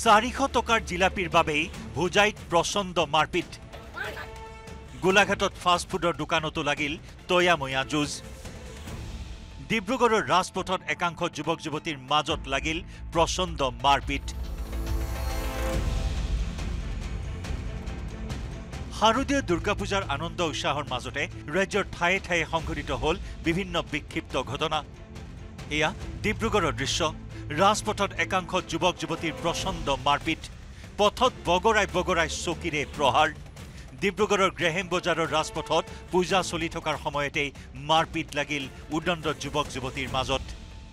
400 টকাৰ জিলাপিৰ বাবেই হুজাইত প্ৰচণ্ড মাৰপিট গোলাঘাটত ফাষ্ট ফুডৰ দোকানতো লাগিল তয়াময়া যুঁজ ডিব্ৰুগড়ৰ ৰাজপথত একাংশ যুৱক যুৱতীৰ মাজত লাগিল প্ৰচণ্ড মাৰপিট শাৰদীয় দুৰ্গা পূজাৰ আনন্দ উৎসাহৰ মাজতে ৰাজ্যৰ ঠায়ে ঠায়ে সংঘটিত হ'ল বিভিন্ন বিক্ষিপ্ত ঘটনা এয়া ডিব্ৰুগড়ৰ দৃশ্য ৰাজপথত একাংশ যুৱক যুৱতীৰ প্ৰচণ্ড মাৰপিট পথত বগৰাই চকীৰে প্ৰহাৰ ডিব্ৰুগড়ৰ গ্ৰেহেম বজাৰৰ ৰাজপথত পূজা চলি থকাৰ সময়তেই মাৰপিট লাগিল উদণ্ড যুৱক যুৱতীৰ মাজত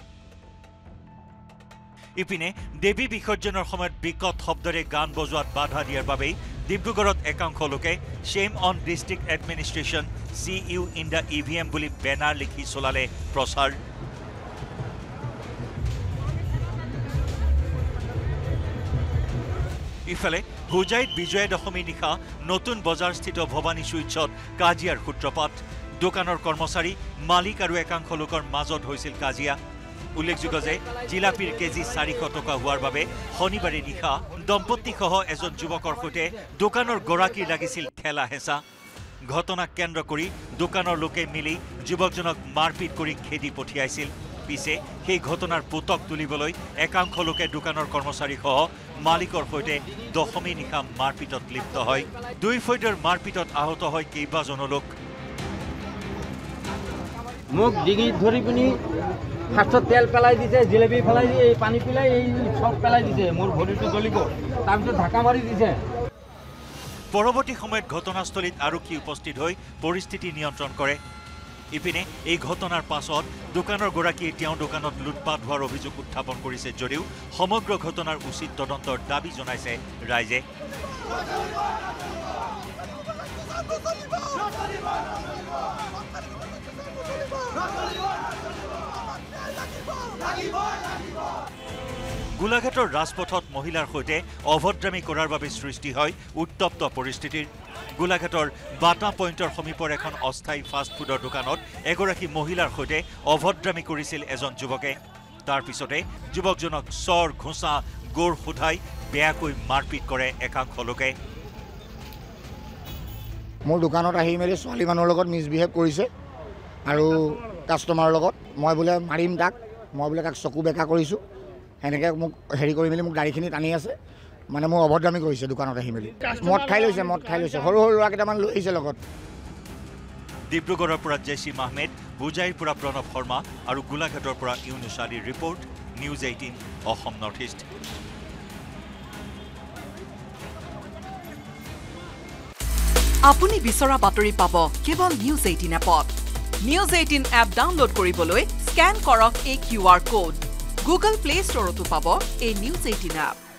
ইপিনে দেৱী বিসৰ্জনৰ সময়ত বিকট শব্দৰে গান বজোৱাত বাধা দিয়াৰ বাবেই ডিব্ৰুগড়ত একাংশ লোকে shame on district administration CU in the EVM বুলি বেনাৰ লিখি চলালে প্ৰচাৰ ইফালে হুজাইত বিজয়া দশমী নিশা নতুন বজাৰস্থিত ভৱানী সুইটছত কাজিয়াৰ সূত্ৰপাত দোকানৰ কৰ্মচাৰী মালিক আৰু একাংশ লোকৰ মাজত হৈছিল কাজিয়া উল্লেখযোগ্য যে জিলাপিৰ কেজি 400 টকা হোৱাৰ বাবে শনিবাৰে নিশা দম্পতীসহ এজন যুৱকৰ সৈতে দোকানৰ গৰাকীৰ লাগিছিল ঠেলা হেঁচা ঘটনাক কেন্দ্ৰ কৰি দোকানৰ লোকে মিলি যুৱকজনক মাৰপিট কৰি খেদি পঠিয়াইছিল পিছে সেই ঘটনাৰ পুতক তুলিবলৈ একাংশ লোকে দোকানৰ কৰ্মচাৰীসহ মালিকৰ সৈতে দশমী নিশা মাৰপিটত লিপ্ত হয় দুই ফৈদৰ মাৰপিটত আহত হয় কেইবাজনো লোক মোক ডিঙিত ধৰি পিনি হাতত তেল পেলাই দিছে জিলেবি পেলাই এই পানী পিলাই এই সব পেলাই দিছে মোৰ ভৰিটো জ্বলিব তাৰপিছত ঢাকা মাৰি দিছে পৰৱৰ্তী সময়ত ঘটনাস্থলীত আৰক্ষী উপস্থিত হৈ পৰিস্থিতি নিয়ন্ত্ৰণ কৰে ইপিনে এই ঘটনাৰ পাছত দোকানৰ গৰাকীয়ে তেওঁ দোকানত লুটপাট হোৱাৰ অভিযোগ উত্থাপন কৰিছে যদিও সমগ্ৰ ঘটনাৰ উচিত তদন্তৰ দাবী জনাইছে ৰাইজে গোলাঘাটৰ ৰাজপথত মহিলাৰ সৈতে অভদ্ৰামী কৰাৰ বাবে সৃষ্টি হয় উত্তপ্ত পৰিস্থিতিৰ গোলাঘাটৰ বাটা পইণ্টৰ সমীপৰ এখন অস্থায়ী ফাষ্ট ফুডৰ দোকানত এগৰাকী মহিলাৰ সৈতে অভদ্ৰামী কৰিছিল এজন যুৱকে তাৰ পিছতে যুৱকজনক চৰ ঘোঁচা গোৰ সোধাই বেয়াকৈ মাৰপিট কৰে একাংশ লোকে মোৰ দোকানত আহি মেলি ছোৱালী মানুহৰ লগত মিছবিহেভ কৰিছে আৰু কাষ্টমাৰৰ লগত মই বোলে মাৰিম তাক মই বোলে তাক চকু বেকা কৰিছোঁ এনেকৈ মোক হেৰি কৰি মেলি মোক গাড়ীখিনি টানি আছে মানে মোক অভদ্ৰামী কৰিছে দোকানত আহি মেলি মদ খাই লৈছে সৰু সৰু ল'ৰা কেইটামান লৈ আহিছে লগত ডিব্ৰুগড়ৰ পৰা জেচিম আহমেদ হুজাইৰ পৰা প্ৰণৱ শৰ্মা আৰু গোলাঘাটৰ পৰা ইউনুছ আলীৰ report News 18 Assam north east আপুনি বিচৰা বাতৰি পাব কেৱল News 18 এপত News 18 এপ ডাউনলোড কৰিবলৈ স্ক্যান কৰক এই QR code Google Play Store তো পাব এই News 18 এপ